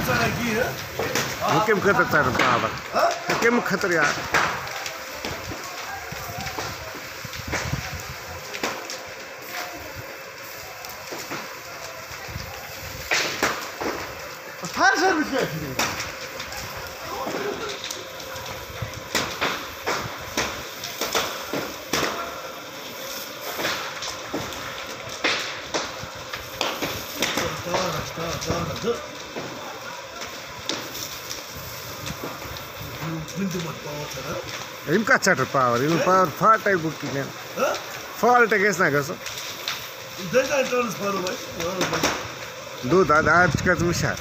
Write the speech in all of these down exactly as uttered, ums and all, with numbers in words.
हुकेम खतर तार पावर हुकेम खतर यार फायर सर्विस क्या है Im kaçar power, im power fault ay bukki ne. Fault ay kes na gaso. Dega transfer vai. Do da da çıkart muşa.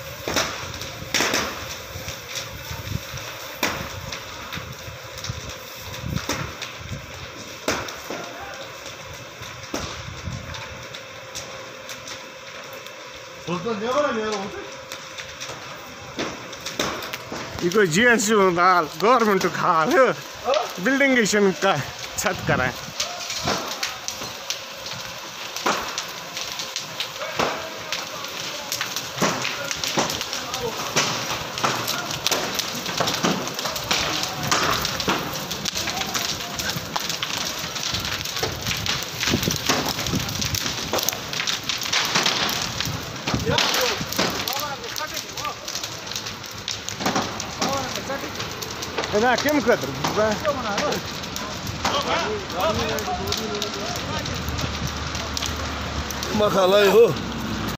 Soltan ne var ya orada? इको GST दाल government खाल building का छत कराए ना came खतर Makalai ho.